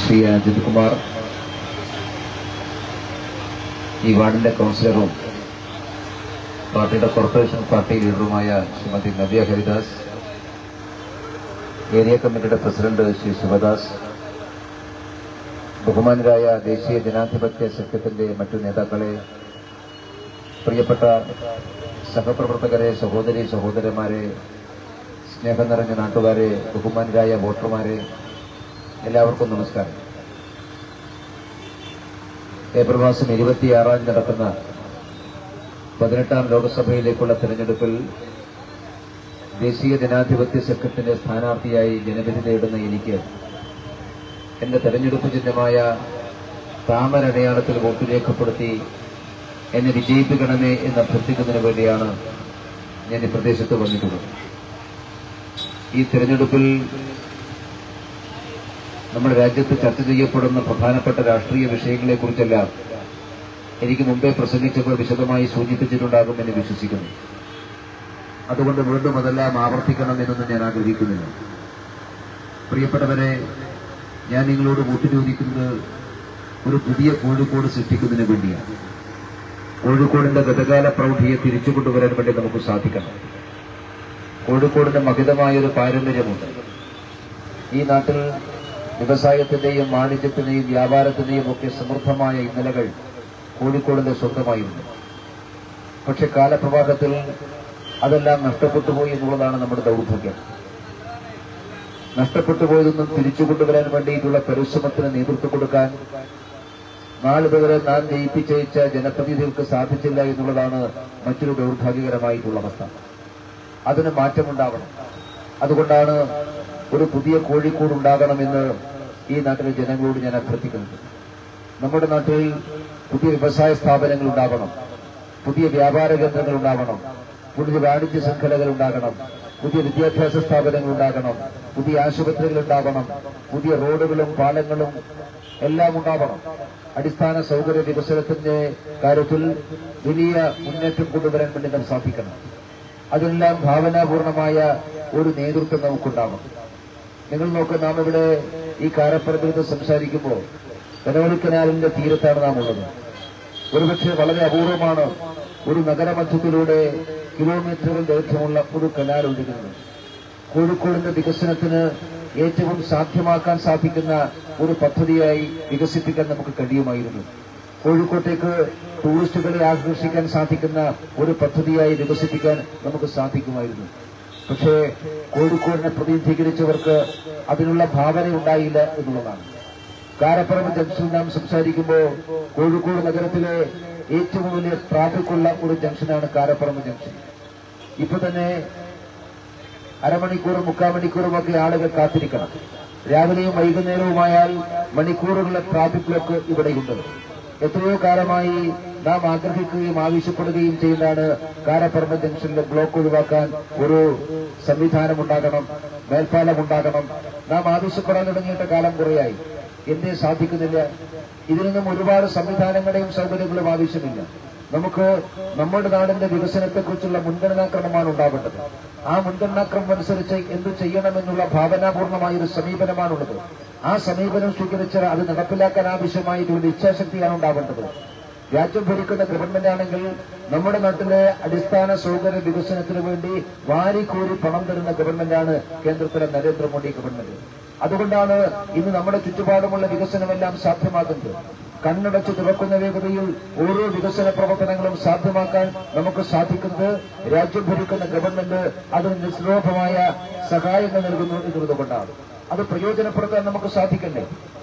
ശ്രീ അജിത് കുമാർ, ഈ വാർഡിന്റെ കൗൺസിലറും പാർട്ടിയുടെ കോർപ്പറേഷൻ പാർട്ടി ലീഡറുമായ ശ്രീമതി നവ്യ ഹരിദാസ്, ഏരിയ കമ്മിറ്റിയുടെ പ്രസിഡന്റ് ശ്രീ ശിവദാസ്, ബഹുമാനരായ ദേശീയ ജനാധിപത്യ സഖ്യത്തിന്റെ മറ്റു നേതാക്കളെ, പ്രിയപ്പെട്ട സഹപ്രവർത്തകരെ, സഹോദരി സഹോദരന്മാരെ, സ്നേഹം നിറഞ്ഞ നാട്ടുകാരെ, ബഹുമാനരായ വോട്ടർമാരെ, എല്ലാവർക്കും നമസ്കാരം. ഏപ്രിൽ മാസം 26 നടക്കുന്ന 18ാം ലോക്സഭയിലേക്കുള്ള തെരഞ്ഞെടുപ്പിൽ ദേശീയ ജനാധിപത്യ സഖ്യത്തിന്റെ സ്ഥാനാർത്ഥിയായി ജനവിധി നേടുന്ന എനിക്ക് എന്റെ തെരഞ്ഞെടുപ്പ് ചിഹ്നമായ താമരടയാളത്തിൽ വോട്ട് രേഖപ്പെടുത്തി എന്നെ വിജയിപ്പിക്കണമേ എന്ന് അഭ്യർത്ഥിക്കുന്നതിന് വേണ്ടിയാണ് ഞാൻ ഈ പ്രദേശത്ത് വന്നിട്ടുള്ളത്. ഈ തെരഞ്ഞെടുപ്പിൽ നമ്മുടെ രാജ്യത്ത് ചർച്ച ചെയ്യപ്പെടുന്ന പ്രധാനപ്പെട്ട രാഷ്ട്രീയ വിഷയങ്ങളെക്കുറിച്ചെല്ലാം എനിക്ക് മുമ്പേ പ്രസംഗിച്ചപ്പോൾ വിശദമായി സൂചിപ്പിച്ചിട്ടുണ്ടാകുമെന്ന് വിശ്വസിക്കുന്നു. അതുകൊണ്ട് വീണ്ടും അതെല്ലാം ആവർത്തിക്കണം എന്നൊന്നും ഞാൻ ആഗ്രഹിക്കുന്നില്ല. പ്രിയപ്പെട്ടവരെ, ഞാൻ നിങ്ങളോട് വോട്ട് ചോദിക്കുന്നത് ഒരു പുതിയ കോഴിക്കോട് സൃഷ്ടിക്കുന്നതിന് വേണ്ടിയാണ്. കോഴിക്കോടിന്റെ ഗതകാല പ്രൗഢിയെ തിരിച്ചു കൊണ്ടുവരാൻ വേണ്ടി നമുക്ക് സാധിക്കണം. കോഴിക്കോടിന്റെ മഹിതമായൊരു പാരമ്പര്യമുണ്ട്. ഈ നാട്ടിൽ വ്യവസായത്തിന്റെയും വാണിജ്യത്തിന്റെയും വ്യാപാരത്തിന്റെയും ഒക്കെ സമൃദ്ധമായ ഇന്നലകൾ കോഴിക്കോടിന്റെ സ്വന്തമായിരുന്നു. പക്ഷെ കാലപ്രവാഹത്തിൽ അതെല്ലാം നഷ്ടപ്പെട്ടുപോയി എന്നുള്ളതാണ് നമ്മുടെ ദൗർഭാഗ്യം. നഷ്ടപ്പെട്ടുപോയതൊന്നും തിരിച്ചു കൊണ്ടുവരാൻ വേണ്ടിയിട്ടുള്ള പരിശ്രമത്തിന് നേതൃത്വം കൊടുക്കാൻ നാളിതുവരെ നാം ജയിപ്പിച്ചയച്ച ജനപ്രതിനിധികൾക്ക് സാധിച്ചില്ല എന്നുള്ളതാണ് മറ്റൊരു ദൗർഭാഗ്യകരമായിട്ടുള്ള അവസ്ഥ. അതിന് മാറ്റമുണ്ടാവണം. അതുകൊണ്ടാണ് ഒരു പുതിയ കോഴിക്കോട് ഉണ്ടാകണമെന്ന് ഈ നാട്ടിലെ ജനങ്ങളോട് ഞാൻ അഭ്യർത്ഥിക്കുന്നത്. നമ്മുടെ നാട്ടിൽ പുതിയ വ്യവസായ സ്ഥാപനങ്ങൾ ഉണ്ടാകണം, പുതിയ വ്യാപാര കേന്ദ്രങ്ങൾ ഉണ്ടാകണം, പുതിയ വാണിജ്യ ശൃംഖലകൾ ഉണ്ടാകണം, പുതിയ വിദ്യാഭ്യാസ സ്ഥാപനങ്ങൾ ഉണ്ടാകണം, പുതിയ ആശുപത്രികൾ ഉണ്ടാകണം, പുതിയ റോഡുകളും പാലങ്ങളും എല്ലാം ഉണ്ടാവണം. അടിസ്ഥാന സൗകര്യ വികസനത്തിന്റെ കാര്യത്തിൽ വലിയ മുന്നേറ്റം കൊണ്ടുവരാൻ വേണ്ടി നാം സാധിക്കണം. അതിനെല്ലാം ഭാവനാപൂർണമായ ഒരു നേതൃത്വം നമുക്കുണ്ടാകും. നിങ്ങൾ നോക്ക്, നാം ഇവിടെ ഈ കാരപ്പുറത്തിൽ നിന്ന് സംസാരിക്കുമ്പോൾ കനോലി കനാലിന്റെ തീരത്താണ് നാം ഉള്ളത്. ഒരുപക്ഷെ വളരെ അപൂർവമാണ് ഒരു നഗരമധ്യത്തിലൂടെ കിലോമീറ്ററുകൾ ദൈർഘ്യമുള്ള ഒരു കനാൽ ഒഴുകുന്നത്. കോഴിക്കോടിന്റെ വികസനത്തിന് ഏറ്റവും സാധ്യമാക്കാൻ സാധിക്കുന്ന ഒരു പദ്ധതിയായി വികസിപ്പിക്കാൻ നമുക്ക് കഴിയുമായിരുന്നു. കോഴിക്കോട്ടേക്ക് ടൂറിസ്റ്റുകളെ ആകർഷിക്കാൻ സാധിക്കുന്ന ഒരു പദ്ധതിയായി വികസിപ്പിക്കാൻ നമുക്ക് സാധിക്കുമായിരുന്നു. പക്ഷേ കോഴിക്കോടിനെ പ്രതിനിധീകരിച്ചവർക്ക് അതിനുള്ള ഭാവന ഉണ്ടായില്ല എന്നുള്ളതാണ്. കാരപ്പുറം ജംഗ്ഷൻ നാം സംസാരിക്കുമ്പോൾ കോഴിക്കോട് നഗരത്തിലെ ഏറ്റവും വലിയ ട്രാഫിക്കുള്ള ഒരു ജംഗ്ഷനാണ് കാരപ്പുറം ജംഗ്ഷൻ. ഇപ്പൊ തന്നെ അരമണിക്കൂറും 3/4 മണിക്കൂറുമൊക്കെ ആളുകൾ കാത്തിരിക്കണം. രാവിലെയും വൈകുന്നേരവുമായാൽ മണിക്കൂറുകളുടെ ട്രാഫിക് ബ്ലോക്ക് ഇവിടെയുണ്ട്. എത്രയോ കാലമായി നാം ആഗ്രഹിക്കുകയും ആവശ്യപ്പെടുകയും ചെയ്യുന്നതാണ് കാരപ്പുറം ജംഗ്ഷനിലെ ബ്ലോക്ക് ഒഴിവാക്കാൻ ഒരു സംവിധാനമുണ്ടാകണം, മേൽപ്പാലമുണ്ടാകണം. നാം ആവശ്യപ്പെടാൻ തുടങ്ങിയിട്ട് കാലം കുറയായി. എന്തേ സാധിക്കുന്നില്ല? ഇതിനൊന്നും ഒരുപാട് സംവിധാനങ്ങളുടെയും സൗകര്യങ്ങളും ആവശ്യമില്ല. നമുക്ക് നമ്മുടെ നാടിന്റെ വികസനത്തെക്കുറിച്ചുള്ള മുൻഗണനാക്രമമാണ് ഉണ്ടാവേണ്ടത്. ആ മുൻഗണനാക്രമം അനുസരിച്ച് എന്തു ചെയ്യണമെന്നുള്ള ഭാവനാപൂർണമായൊരു സമീപനമാണുള്ളത്. ആ സമീപനം സ്വീകരിച്ച് അത് നടപ്പിലാക്കാൻ ആവശ്യമായിട്ടുള്ള ഇച്ഛാശക്തിയാണ് ഉണ്ടാവേണ്ടത്. രാജ്യം ഭരിക്കുന്ന ഗവൺമെന്റ് ആണെങ്കിൽ നമ്മുടെ നാട്ടിലെ അടിസ്ഥാന സൗകര്യ വികസനത്തിന് വേണ്ടി വാരിക്കോരി പണം തരുന്ന ഗവൺമെന്റാണ് കേന്ദ്രത്തിലെ നരേന്ദ്രമോദി ഗവൺമെന്റ്. അതുകൊണ്ടാണ് ഇന്ന് നമ്മുടെ ചുറ്റുപാടുമുള്ള വികസനമെല്ലാം സാധ്യമാകുന്നത്. കണ്ണടച്ച് തുറക്കുന്ന വേഗതയിൽ ഓരോ വികസന പ്രവർത്തനങ്ങളും സാധ്യമാക്കാൻ നമുക്ക് സാധിക്കുന്നത് രാജ്യം ഭരിക്കുന്ന ഗവൺമെന്റ് അതിന് നിസ്ലോഭമായ സഹായങ്ങൾ നൽകുന്നു എന്നുള്ളതുകൊണ്ടാണ്. അത് പ്രയോജനപ്പെടുത്താൻ നമുക്ക് സാധിക്കണ്ടേ?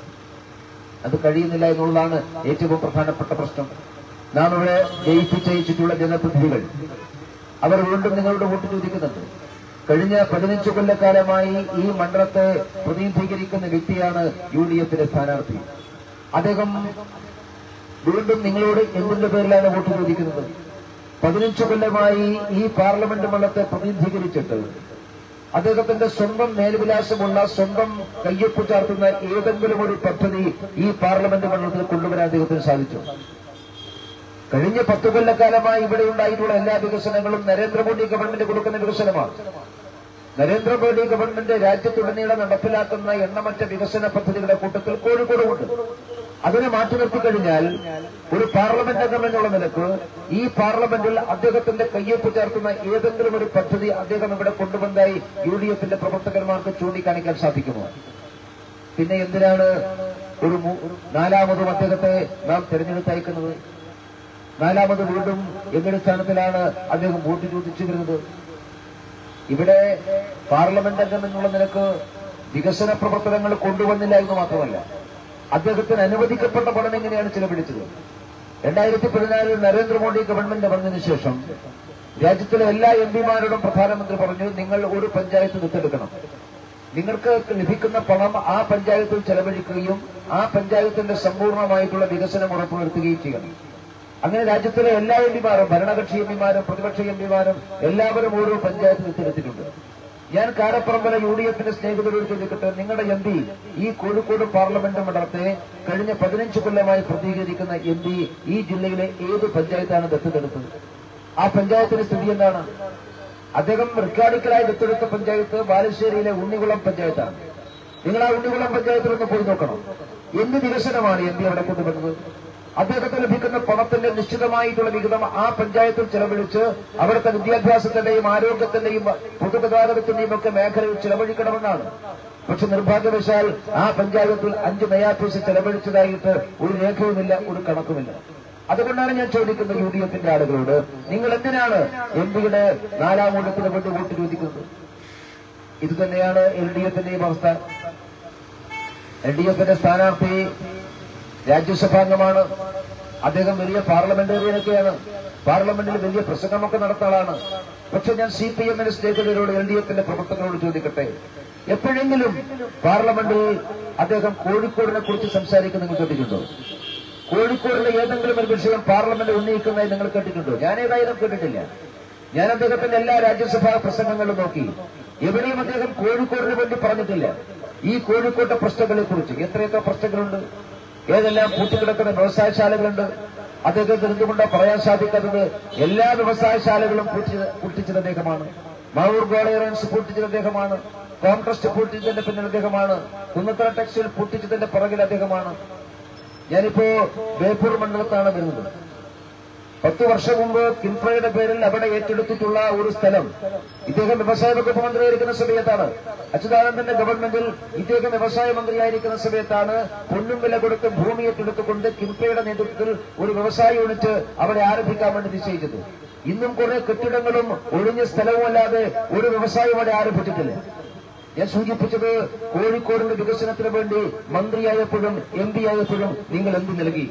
അത് കഴിയുന്നില്ല എന്നുള്ളതാണ് ഏറ്റവും പ്രധാനപ്പെട്ട പ്രശ്നം. നാം ഇവിടെ ജയിപ്പിച്ചയച്ചിട്ടുള്ള ജനപ്രതിനിധികൾ അവർ വീണ്ടും നിങ്ങളുടെ വോട്ട് ചോദിക്കുന്നുണ്ട്. കഴിഞ്ഞ 15 കൊല്ലക്കാലമായി ഈ മണ്ഡലത്തെ പ്രതിനിധീകരിക്കുന്ന വ്യക്തിയാണ് UDF-ന്റെ സ്ഥാനാർത്ഥി. അദ്ദേഹം വീണ്ടും നിങ്ങളോട് എന്തിന്റെ പേരിലാണ് വോട്ട് ചോദിക്കുന്നത്? 15 കൊല്ലമായി ഈ പാർലമെന്റ് മണ്ഡലത്തെ പ്രതിനിധീകരിച്ചിട്ട് അദ്ദേഹത്തിന്റെ സ്വന്തം മേൽവിലാസമുള്ള സ്വന്തം കയ്യൊപ്പ് ചാർത്തുന്ന ഏതെങ്കിലും ഒരു പദ്ധതി ഈ പാർലമെന്റ് മണ്ഡലത്തിൽ കൊണ്ടുവരാൻ അദ്ദേഹത്തിന് സാധിച്ചു? കഴിഞ്ഞ 10 കൊല്ലക്കാലമായി ഇവിടെ ഉണ്ടായിട്ടുള്ള എല്ലാ വികസനങ്ങളും നരേന്ദ്രമോദി ഗവൺമെന്റ് കൊടുക്കുന്ന വികസനമാണ്. നരേന്ദ്രമോദി ഗവൺമെന്റ് രാജ്യത്തുടനീളം നടപ്പിലാക്കുന്ന എണ്ണമറ്റ വികസന പദ്ധതികളുടെ കൂട്ടത്തിൽ കോഴിക്കോടുമുണ്ട്. അതിനെ മാറ്റി നിർത്തിക്കഴിഞ്ഞാൽ ഒരു പാർലമെന്റ് അംഗം എന്നുള്ള നിലക്ക് ഈ പാർലമെന്റിൽ അദ്ദേഹത്തിന്റെ കയ്യൊപ്പ് ചേർക്കുന്ന ഏതെങ്കിലും ഒരു പദ്ധതി അദ്ദേഹം ഇവിടെ കൊണ്ടുവന്നതായി UDF-ന്റെ പ്രവർത്തകന്മാർക്ക് ചൂണ്ടിക്കാണിക്കാൻ സാധിക്കുമോ? പിന്നെ എന്തിനാണ് ഒരു നാലാമതും അദ്ദേഹത്തെ നാം തെരഞ്ഞെടുത്തയക്കുന്നത്? നാലാമത് വീണ്ടും എന്തടിസ്ഥാനത്തിലാണ് അദ്ദേഹം വോട്ട് ചോദിച്ചു വരുന്നത്? ഇവിടെ പാർലമെന്റ് അംഗം എന്നുള്ള നിലക്ക് വികസന പ്രവർത്തനങ്ങൾ കൊണ്ടുവന്നില്ല എന്ന് മാത്രമല്ല, അദ്ദേഹത്തിന് അനുവദിക്കപ്പെട്ട പണം എങ്ങനെയാണ് ചിലവഴിച്ചത്? 2014 നരേന്ദ്രമോദി ഗവൺമെന്റ് വന്നതിന് ശേഷം രാജ്യത്തിലെ എല്ലാ MP-മാരോടും പ്രധാനമന്ത്രി പറഞ്ഞു, നിങ്ങൾ ഒരു പഞ്ചായത്ത് ദത്തെടുക്കണം, നിങ്ങൾക്ക് ലഭിക്കുന്ന പണം ആ പഞ്ചായത്തിൽ ചെലവഴിക്കുകയും ആ പഞ്ചായത്തിന്റെ സമ്പൂർണ്ണമായിട്ടുള്ള വികസനം ഉറപ്പുവരുത്തുകയും ചെയ്യണം. അങ്ങനെ രാജ്യത്തിലെ എല്ലാ MP-മാരും, ഭരണകക്ഷി MP-മാരും പ്രതിപക്ഷ MP-മാരും എല്ലാവരും ഓരോ പഞ്ചായത്ത് ദത്തെടുത്തിട്ടുണ്ട്. ഞാൻ കാരപ്പറമ്പല UDF-ന്റെ സ്നേഹിതരോട് ചോദിക്കട്ടെ, നിങ്ങളുടെ MP ഈ കോഴിക്കോട് പാർലമെന്റ് മണ്ഡലത്തെ കഴിഞ്ഞ 15 കൊല്ലമായി പ്രതിനിധീകരിക്കുന്ന MP ഈ ജില്ലയിലെ ഏത് പഞ്ചായത്താണ് ദത്തെടുത്തത്? ആ പഞ്ചായത്തിന്റെ സ്ഥിതി എന്താണ്? അദ്ദേഹം റെക്കാർഡിക്കലായി ദത്തെടുത്ത പഞ്ചായത്ത് ബാലുശ്ശേരിയിലെ ഉണ്ണികുളം പഞ്ചായത്താണ്. നിങ്ങൾ ആ ഉണ്ണികുളം പഞ്ചായത്തിലൊന്ന് പോയി നോക്കണം. എന്ത് വികസനമാണ് MP അവിടെ കൊണ്ടുവന്നത്? അദ്ദേഹത്തിന് ലഭിക്കുന്ന പണത്തിന്റെ നിശ്ചിതമായിട്ടുള്ള വിഹിതം ആ പഞ്ചായത്തിൽ ചെലവഴിച്ച് അവിടുത്തെ വിദ്യാഭ്യാസത്തിന്റെയും ആരോഗ്യത്തിന്റെയും പൊതുഗതാഗതത്തിന്റെയും ഒക്കെ മേഖലയിൽ ചെലവഴിക്കണമെന്നാണ്. പക്ഷെ നിർഭാഗ്യവശാൽ ആ പഞ്ചായത്തിൽ 5 നയാ പൈസ ചെലവഴിച്ചതായിട്ട് ഒരു രേഖയുമില്ല, ഒരു കണക്കുമില്ല. അതുകൊണ്ടാണ് ഞാൻ ചോദിക്കുന്നത് UDF-ന്റെ ആളുകളോട്, നിങ്ങൾ എന്തിനാണ് MP-യുടെ 4ാം ഊഴത്തിന് വേണ്ടി വോട്ട് ചോദിക്കുന്നത്? ഇത് തന്നെയാണ് LDF-ന്റെയും അവസ്ഥ. LDF-ന്റെ സ്ഥാനാർത്ഥി രാജ്യസഭാംഗമാണ്. അദ്ദേഹം വലിയ പാർലമെന്റേറിയനൊക്കെയാണ്, പാർലമെന്റിൽ വലിയ പ്രസംഗമൊക്കെ നടത്താളാണ്. പക്ഷെ ഞാൻ CPM-ന്റെ സ്നേഹിതരോട്, LDF-ന്റെ പ്രവർത്തകരോട് ചോദിക്കട്ടെ, എപ്പോഴെങ്കിലും പാർലമെന്റിൽ അദ്ദേഹം കോഴിക്കോടിനെ കുറിച്ച് സംസാരിക്കുന്നത് നിങ്ങൾ കേട്ടിട്ടുണ്ടോ? കോഴിക്കോടിലെ ഏതെങ്കിലും ഒരു വിഷയം പാർലമെന്റ് ഉന്നയിക്കുന്നതായി നിങ്ങൾ കേട്ടിട്ടുണ്ടോ? ഞാൻ ഏതായാലും കേട്ടിട്ടില്ല. ഞാൻ അദ്ദേഹത്തിന്റെ എല്ലാ രാജ്യസഭാ പ്രസംഗങ്ങളും നോക്കി, എവിടെയും അദ്ദേഹം കോഴിക്കോടിന് വേണ്ടി പറഞ്ഞിട്ടില്ല. ഈ കോഴിക്കോട്ടെ പ്രശ്നങ്ങളെ കുറിച്ച് എത്രയെത്ര പ്രശ്നങ്ങളുണ്ട്, ഏതെല്ലാം പൂട്ടിക്കിടക്കുന്ന വ്യവസായശാലകളുണ്ട്, അദ്ദേഹത്തിന് എന്തുകൊണ്ടാണ് പറയാൻ സാധിക്കാത്തത്? എല്ലാ വ്യവസായശാലകളും പൂട്ടിച്ചത് അദ്ദേഹമാണ്. മാവൂർ ഗോളയറൻസ് പൂട്ടിച്ചത് അദ്ദേഹമാണ്. കോംട്രസ്റ്റ് പൂട്ടിച്ചതിന്റെ പിന്നിൽ അദ്ദേഹമാണ്. കുന്നത്തറ ടെക്സ്റ്റൈൽ പൂട്ടിച്ചതിന്റെ പുറകിൽ അദ്ദേഹമാണ്. ഞാനിപ്പോ ബേപ്പൂർ മണ്ഡലത്താണ് വരുന്നത്. 10 വർഷം മുമ്പ് കിൻഫ്രയുടെ പേരിൽ അവിടെ ഏറ്റെടുത്തിട്ടുള്ള ഒരു സ്ഥലം ഇദ്ദേഹം വ്യവസായ വകുപ്പ് മന്ത്രിയായിരിക്കുന്ന സമയത്താണ്, അച്യുതാനന്ദന്റെ ഗവൺമെന്റിൽ ഇദ്ദേഹം വ്യവസായ മന്ത്രിയായിരിക്കുന്ന സമയത്താണ് പൊന്നും വില കൊടുത്ത് ഭൂമി ഏറ്റെടുത്തുകൊണ്ട് കിൻഫ്രയുടെ നേതൃത്വത്തിൽ ഒരു വ്യവസായ യൂണിറ്റ് അവിടെ ആരംഭിക്കാൻ വേണ്ടി നിശ്ചയിച്ചത്. ഇന്നും കുറെ കെട്ടിടങ്ങളും ഒഴിഞ്ഞ സ്ഥലവുമല്ലാതെ ഒരു വ്യവസായം അവിടെ ആരംഭിച്ചിട്ടില്ല. ഞാൻ സൂചിപ്പിച്ചത്, കോഴിക്കോടിന്റെ വികസനത്തിന് വേണ്ടി മന്ത്രിയായപ്പോഴും MP ആയപ്പോഴും നിങ്ങൾ എന്ത് നൽകി?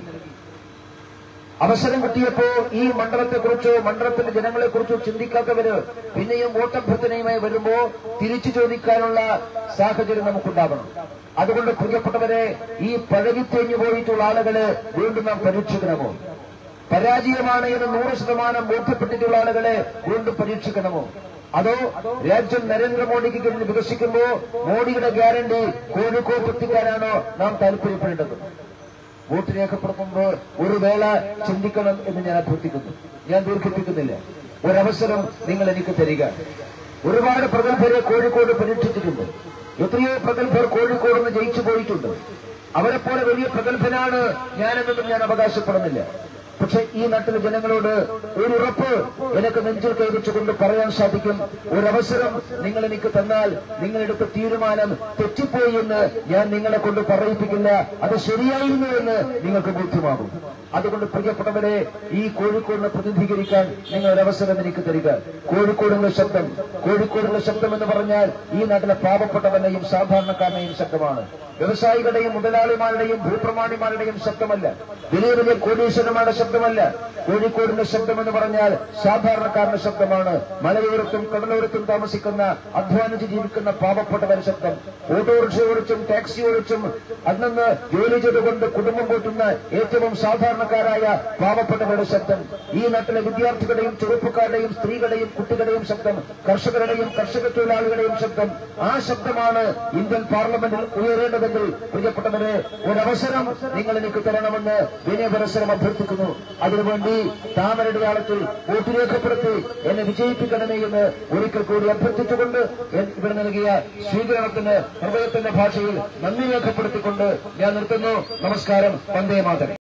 അവസരം കിട്ടിയപ്പോ ഈ മണ്ഡലത്തെക്കുറിച്ചോ മണ്ഡലത്തിന്റെ ജനങ്ങളെക്കുറിച്ചോ ചിന്തിക്കാത്തവര് പിന്നെയും വോട്ടഭ്യർത്ഥനയുമായി വരുമ്പോ തിരിച്ചു ചോദിക്കാനുള്ള സാഹചര്യം നമുക്കുണ്ടാകണം. അതുകൊണ്ട് പ്രിയപ്പെട്ടവരെ, ഈ പഴകിത്തേഞ്ഞു പോയിട്ടുള്ള ആളുകളെ വീണ്ടും നാം പരീക്ഷിക്കണമോ? പരാജയമാണ് എന്ന് 100% ബോധ്യപ്പെട്ടിട്ടുള്ള ആളുകളെ വീണ്ടും പരീക്ഷിക്കണമോ? അതോ രാജ്യം നരേന്ദ്രമോദിക്ക് കീഴിൽ വികസിക്കുമ്പോ മോഡിയുടെ ഗ്യാരണ്ടി കോഴിക്കോട്ട് എത്തിക്കാനാണോ നാം താല്പര്യപ്പെടേണ്ടത്? വോട്ട് രേഖപ്പെടുത്തുമ്പോൾ ഒരു വേള ചിന്തിക്കണം എന്ന് ഞാൻ അഭ്യർത്ഥിക്കുന്നു. ഞാൻ ദീർഘിപ്പിക്കുന്നില്ല. ഒരവസരം നിങ്ങൾ എനിക്ക് തരിക. ഒരുപാട് പ്രഗത്ഭരെ കോഴിക്കോട് പരീക്ഷിച്ചിട്ടുണ്ട്. എത്രയോ പ്രഗത്ഭർ കോഴിക്കോട് നിന്ന് ജയിച്ചു പോയിട്ടുണ്ട്. അവരെപ്പോലെ വലിയ പ്രഗത്ഭനാണ് ഞാനെന്നൊന്നും ഞാൻ അവകാശപ്പെടുന്നില്ല. പക്ഷെ ഈ നാട്ടിലെ ജനങ്ങളോട് ഒരു ഉറപ്പ് എനിക്ക് നെഞ്ചിൽ കൈവച്ചുകൊണ്ട് പറയാൻ സാധിക്കും, ഒരവസരം നിങ്ങൾ എനിക്ക് തന്നാൽ നിങ്ങളെടുത്ത തീരുമാനം തെറ്റിപ്പോയി എന്ന് ഞാൻ നിങ്ങളെ കൊണ്ട് പറയിപ്പിക്കില്ല, അത് ശരിയായിരുന്നു എന്ന് നിങ്ങൾക്ക് ബോധ്യമാകും. അതുകൊണ്ട് പ്രിയപ്പെട്ടവരെ, ഈ കോഴിക്കോടിനെ പ്രതിനിധീകരിക്കാൻ നിങ്ങൾ ഒരവസരം എനിക്ക് തരിക. കോഴിക്കോടിന്റെ ശബ്ദം, കോഴിക്കോടിന്റെ ശബ്ദം എന്ന് പറഞ്ഞാൽ ഈ നാട്ടിലെ പാവപ്പെട്ടവന്റെയും സാധാരണക്കാരനെയും ശബ്ദമാണ്. വ്യവസായികളുടെയും മുതലാളിമാരുടെയും ഭൂപ്രമാണിമാരുടെയും ശബ്ദമല്ല, വലിയ വലിയ കോടീശ്വരന്മാരുടെ ശബ്ദമല്ല. കോഴിക്കോടിന്റെ ശബ്ദം എന്ന് പറഞ്ഞാൽ സാധാരണക്കാരന്റെ ശബ്ദമാണ്. മലയോരത്തും കടലോരത്തും താമസിക്കുന്ന അധ്വാനിച്ച് ജീവിക്കുന്ന പാവപ്പെട്ടവരുടെ ശബ്ദം. ഓട്ടോറിക്ഷ ഓടിച്ചും ടാക്സി ഓടിച്ചും അന്നന്ന് ജോലി ചെയ്തുകൊണ്ട് കുടുംബം കൂട്ടുന്ന ഏറ്റവും സാധാരണക്കാരായ പാവപ്പെട്ടവരുടെ ശബ്ദം. ഈ നാട്ടിലെ വിദ്യാർത്ഥികളുടെയും ചെറുപ്പക്കാരുടെയും സ്ത്രീകളുടെയും കുട്ടികളുടെയും ശബ്ദം, കർഷകരുടെയും കർഷക തൊഴിലാളികളുടെയും ശബ്ദം. ആ ശബ്ദമാണ് ഇന്ത്യൻ പാർലമെന്റിൽ ഉയരേണ്ടതെങ്കിൽ പ്രിയപ്പെട്ടവരെ, ഒരവസരം നിങ്ങൾ എനിക്ക് തരണമെന്ന് വിനയപരസ്പരം അഭ്യർത്ഥിക്കുന്നു. അതിനുവേണ്ടി താമരടയാളത്തിൽ വോട്ട് രേഖപ്പെടുത്തി എന്നെ വിജയിപ്പിക്കണമേ എന്ന് ഒരിക്കൽ കൂടി അഭ്യർത്ഥിച്ചുകൊണ്ട് ഇവിടെ നൽകിയ സ്വീകരണത്തിന് ഹൃദയത്തിന്റെ ഭാഷയിൽ നന്ദി രേഖപ്പെടുത്തിക്കൊണ്ട് ഞാൻ നിർത്തുന്നു. നമസ്കാരം. വന്ദേ മാതരം.